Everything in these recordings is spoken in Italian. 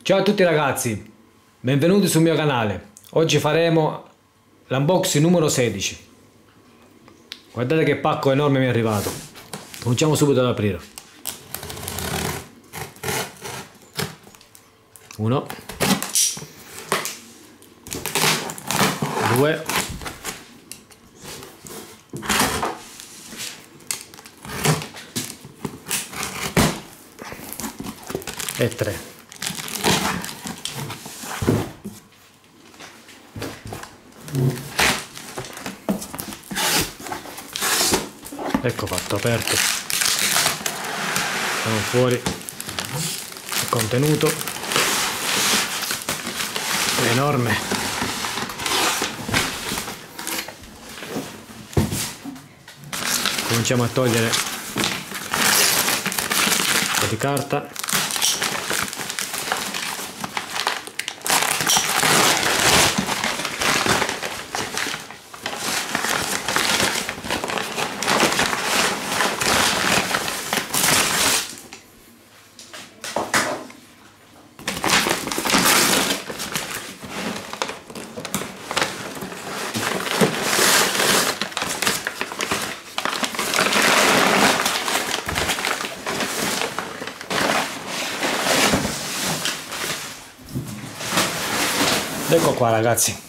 Ciao a tutti ragazzi, benvenuti sul mio canale. Oggi faremo l'unboxing numero 16. Guardate che pacco enorme mi è arrivato. Cominciamo subito ad aprire. 1 2 e 3. Ecco fatto, aperto. Facciamo fuori il contenuto. È enorme. Cominciamo a togliere un po' di carta. Ecco qua ragazzi.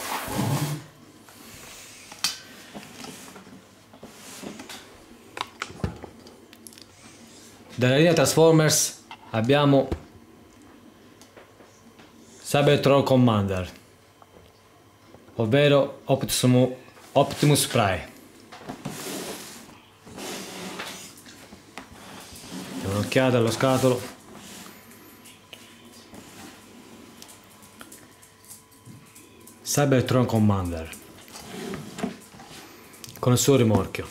Dalla linea Transformers abbiamo Cybertron Commander, ovvero Optimus Prime. Diamo un'occhiata allo scatolo. Cybertron Commander con il suo rimorchio.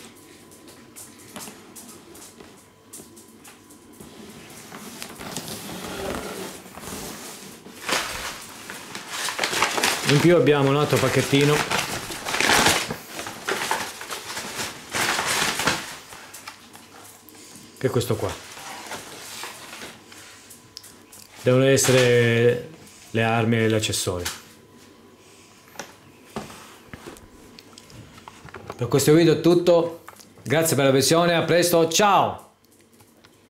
In più abbiamo un altro pacchettino che è questo qua. Devono essere le armi e gli accessori. Per questo video è tutto, grazie per la visione, a presto, ciao!